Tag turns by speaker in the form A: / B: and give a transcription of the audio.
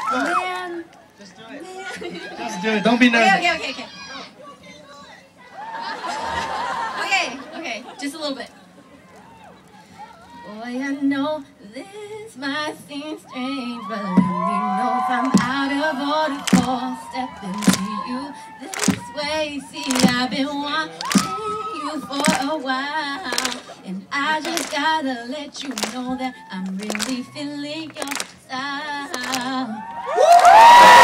A: Man.
B: Just do it. Man. Just do it. Don't be nervous.
A: Okay. Just a little bit. Boy, I know this might seem strange, but let me know if I'm out of order for stepping to you this way. See, I've been wanting you for a while, and I just gotta let you know that I'm really feeling your style.